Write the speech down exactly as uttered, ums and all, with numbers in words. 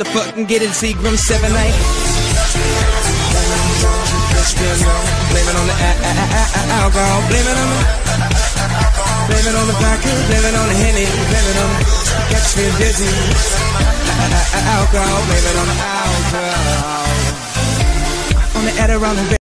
motherfucking get it, Seagram seven eight. Blame it on the alcohol, blame it on the, blame it on the vodka, blame it on the Henny, blame it on the, catch me dizzy, alcohol, blame it on the alcohol, on the Adderall and